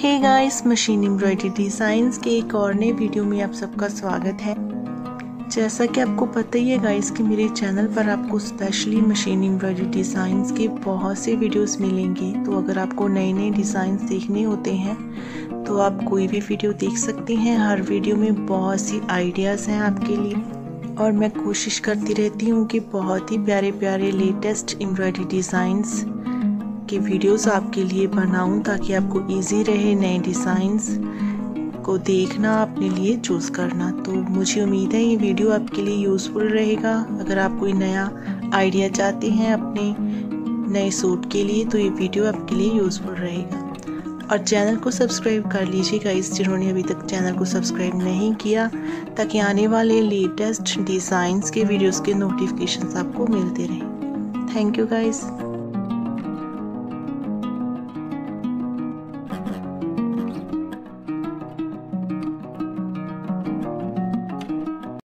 हे guys, machine embroidery designs के एक और नए वीडियो में आप सबका स्वागत है। जैसा कि आपको पता ही है गाइस कि मेरे चैनल पर आपको स्पेशली मशीन एम्ब्रॉयडरी डिज़ाइंस के बहुत से वीडियोस मिलेंगे। तो अगर आपको नए नए डिज़ाइंस देखने होते हैं तो आप कोई भी वीडियो देख सकते हैं। हर वीडियो में बहुत सी आइडियाज़ हैं आपके लिए और मैं कोशिश करती रहती हूँ कि बहुत ही प्यारे प्यारे लेटेस्ट एम्ब्रॉयडरी डिज़ाइंस के वीडियोस आपके लिए बनाऊं ताकि आपको इजी रहे नए डिज़ाइंस को देखना, अपने लिए चूज़ करना। तो मुझे उम्मीद है ये वीडियो आपके लिए यूज़फुल रहेगा। अगर आप कोई नया आइडिया चाहते हैं अपने नए सूट के लिए तो ये वीडियो आपके लिए यूज़फुल रहेगा। और चैनल को सब्सक्राइब कर लीजिएगा इस जिन्होंने अभी तक चैनल को सब्सक्राइब नहीं किया, ताकि आने वाले लेटेस्ट डिज़ाइंस के वीडियोज़ के नोटिफिकेशन आपको मिलते रहें। Thank you guys.